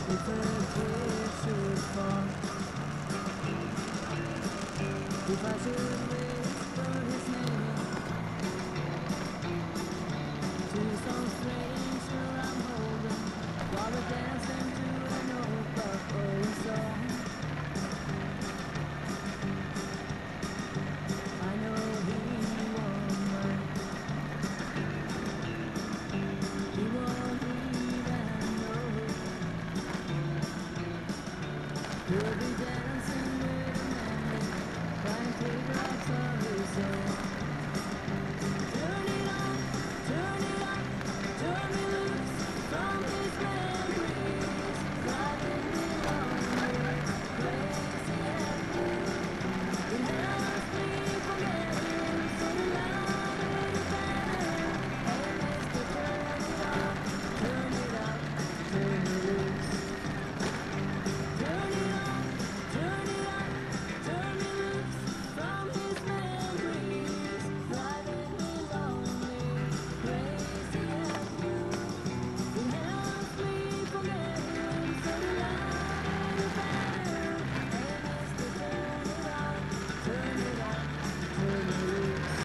If a kid should fall, if I should whisper his name to some stranger I'm holding, while we're dancing to an old buffalo song, I know he won't mind. He won't even know. He'll be dancing